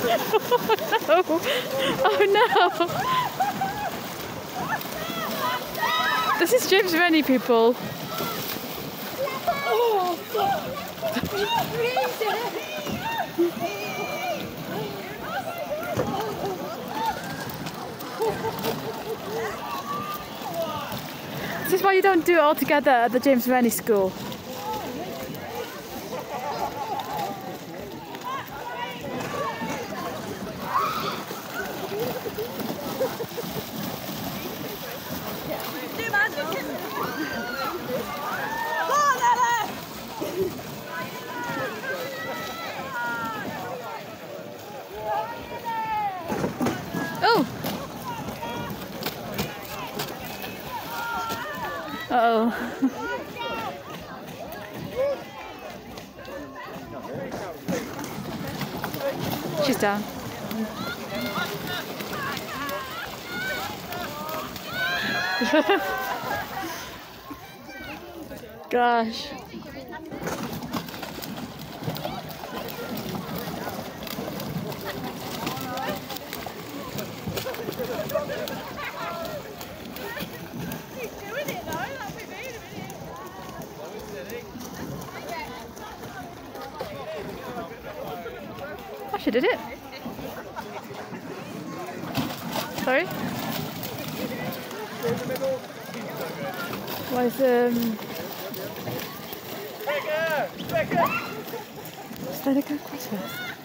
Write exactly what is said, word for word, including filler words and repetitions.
Oh no! This is James Rennie, people. This is why you don't do it all together at the James Rennie School. Oh! Uh-oh. She's down. Gosh. Oh, she did it. Sorry? Was um Stay the go across first.